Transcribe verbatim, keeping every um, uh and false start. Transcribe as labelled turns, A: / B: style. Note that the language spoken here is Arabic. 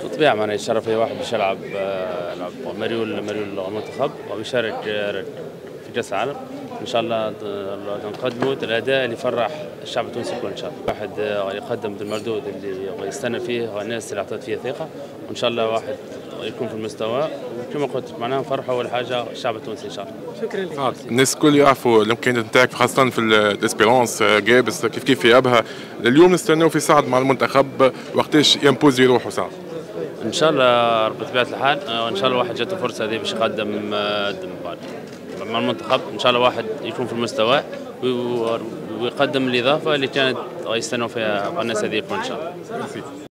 A: بالطبيعة معناها يتشرف أي واحد باش يلعب آه، يلعب مريول مريول المنتخب ويشارك آه، في كأس العالم. إن شاء الله نقدموا الأداء اللي يفرح الشعب التونسي كله إن شاء الله. واحد آه، يقدم المردود اللي يستنى فيه والناس اللي أعطت فيه ثقة، وإن شاء الله واحد يكون في المستوى وكما قلت معناها نفرحوا أول حاجة الشعب التونسي إن شاء الله.
B: شكرا لك.
C: آه، الناس الكل يعرفوا الامكانيات نتاعك خاصه في الاسبيرونس جابس كيف كيف في ابها. اليوم نستناو في سعد مع المنتخب وقتاش يمبوزي روحه سعد.
A: ان شاء الله بطبيعه الحال وان شاء الله واحد جاته فرصه هذه باش يقدم مع المنتخب. ان شاء الله واحد يكون في المستوى ويقدم الاضافه اللي كانت يستنوا فيها الناس هذه ان شاء الله.